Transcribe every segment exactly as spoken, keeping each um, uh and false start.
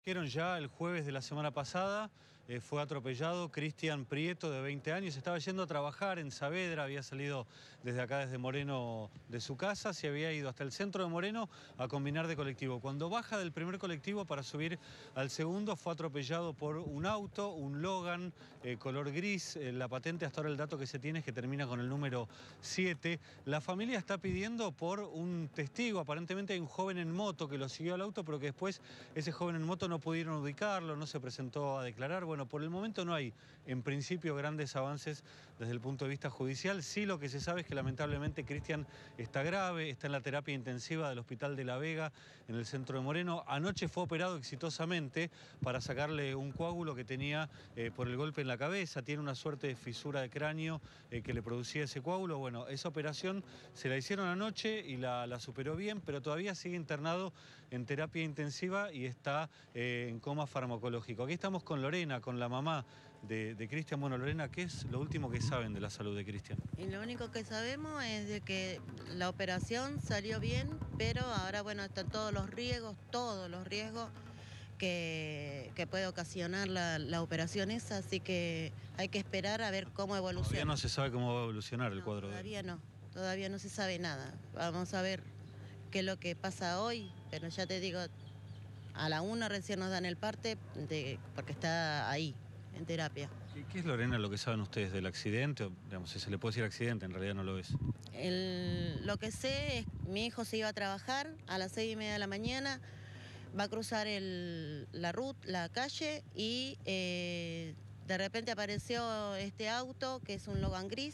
Dijeron ya el jueves de la semana pasada, eh, fue atropellado Cristian Prieto, de veinte años, estaba yendo a trabajar en Saavedra, había salido desde acá, desde Moreno, de su casa, se había ido hasta el centro de Moreno a combinar de colectivo. Cuando baja del primer colectivo para subir al segundo, fue atropellado por un auto, un Logan, eh, color gris, eh, la patente hasta ahora el dato que se tiene es que termina con el número siete. La familia está pidiendo por un testigo, aparentemente hay un joven en moto que lo siguió al auto, pero que después ese joven en moto no pudieron ubicarlo, no se presentó a declarar. Bueno, por el momento no hay, en principio, grandes avances desde el punto de vista judicial. Sí, lo que se sabe es que lamentablemente Cristian está grave, está en la terapia intensiva del Hospital de La Vega, en el centro de Moreno. Anoche fue operado exitosamente para sacarle un coágulo que tenía eh, por el golpe en la cabeza. Tiene una suerte de fisura de cráneo eh, que le producía ese coágulo. Bueno, esa operación se la hicieron anoche y la, la superó bien, pero todavía sigue internado en terapia intensiva y está eh, en coma farmacológico. Aquí estamos con Lorena, con la mamá de, de Cristian. Bueno, Lorena, ¿qué es lo último que saben de la salud de Cristian? Y lo único que sabemos es de que la operación salió bien, pero ahora, bueno, están todos los riesgos, todos los riesgos que, que puede ocasionar la, la operación esa, así que hay que esperar a ver cómo evoluciona. Todavía no se sabe cómo va a evolucionar el No, cuadro. Todavía no, todavía no se sabe nada. Vamos a ver qué es lo que pasa hoy, pero ya te digo, a la una recién nos dan el parte, de, porque está ahí, en terapia. ¿Qué, ¿Qué es, Lorena, lo que saben ustedes del accidente? O, digamos, si se le puede decir accidente, en realidad no lo es. El, lo que sé es que mi hijo se iba a trabajar a las seis y media de la mañana, va a cruzar el, la ruta, la calle y eh, de repente apareció este auto que es un Logan gris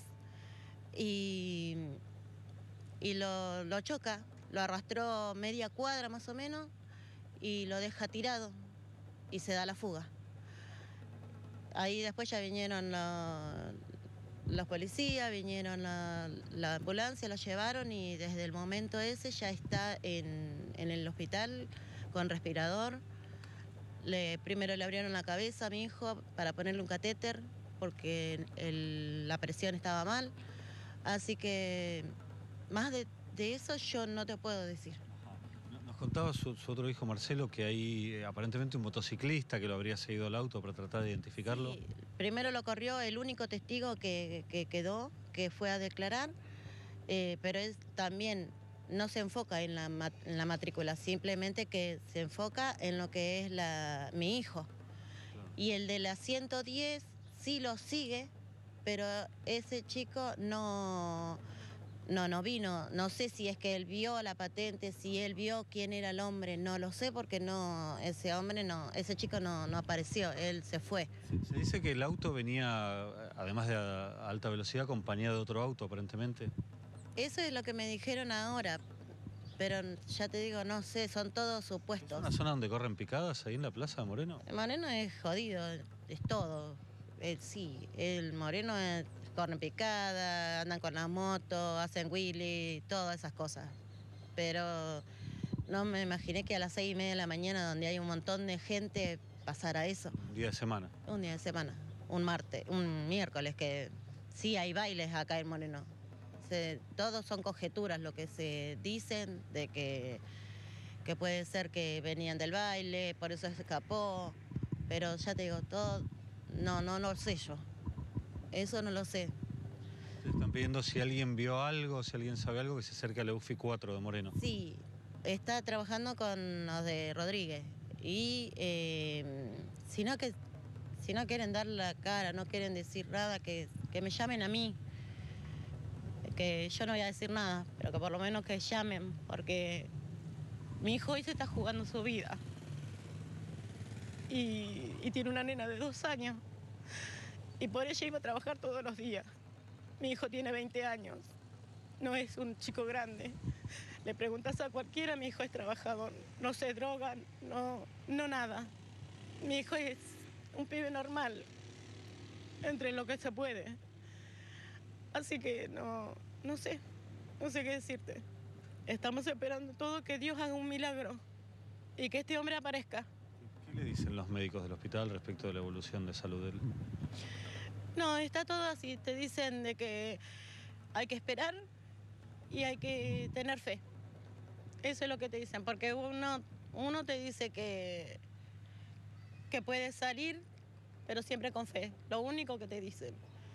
y, y lo, lo choca, lo arrastró media cuadra más o menos y lo deja tirado y se da la fuga. Ahí después ya vinieron los, los policías, vinieron la, la ambulancia, la llevaron y desde el momento ese ya está en, en el hospital con respirador. Le, primero le abrieron la cabeza a mi hijo para ponerle un catéter porque el, la presión estaba mal. Así que más de, de eso yo no te puedo decir. Nos contaba su, su otro hijo Marcelo que hay eh, aparentemente un motociclista que lo habría seguido al auto para tratar de identificarlo. Sí, primero lo corrió el único testigo que, que quedó, que fue a declarar, eh, pero él también no se enfoca en la, en la matrícula, simplemente que se enfoca en lo que es la, mi hijo. Claro. Y el de la ciento diez sí lo sigue, pero ese chico no... No, no vino, no sé si es que él vio la patente, si él vio quién era el hombre, no lo sé porque no, ese hombre no, ese chico no, no apareció, él se fue. Se dice que el auto venía, además de a alta velocidad, acompañado de otro auto aparentemente. Eso es lo que me dijeron ahora, pero ya te digo, no sé, son todos supuestos. ¿Es una zona donde corren picadas ahí en la plaza de Moreno? El Moreno es jodido, es todo. El, sí, el Moreno es, corren picada, andan con las motos, hacen wheelie, todas esas cosas. Pero no me imaginé que a las seis y media de la mañana, donde hay un montón de gente, pasara eso. Un día de semana. Un día de semana, un martes, un miércoles, que sí hay bailes acá en Moreno. Se, todos son conjeturas lo que se dicen, de que, que puede ser que venían del baile, por eso se escapó. Pero ya te digo, todo... No, no, no lo sé yo. Eso no lo sé. Te están pidiendo si alguien vio algo, si alguien sabe algo, que se acerque a la U F I cuatro de Moreno. Sí, está trabajando con los de Rodríguez. Y eh, si, no que, si no quieren dar la cara, no quieren decir nada, que, que me llamen a mí. Que yo no voy a decir nada, pero que por lo menos que llamen, porque mi hijo hoy se está jugando su vida. Y, y tiene una nena de dos años y por ella iba a trabajar todos los días. Mi hijo tiene veinte años, no es un chico grande. Le preguntas a cualquiera, mi hijo es trabajador, no se drogan, no, no nada. Mi hijo es un pibe normal, entre lo que se puede. Así que no, no sé, no sé qué decirte. Estamos esperando todo que Dios haga un milagro y que este hombre aparezca. ¿Qué le dicen los médicos del hospital respecto de la evolución de salud de él? No, está todo así. Te dicen de que hay que esperar y hay que tener fe. Eso es lo que te dicen, porque uno, uno te dice que, que puedes salir, pero siempre con fe, lo único que te dicen.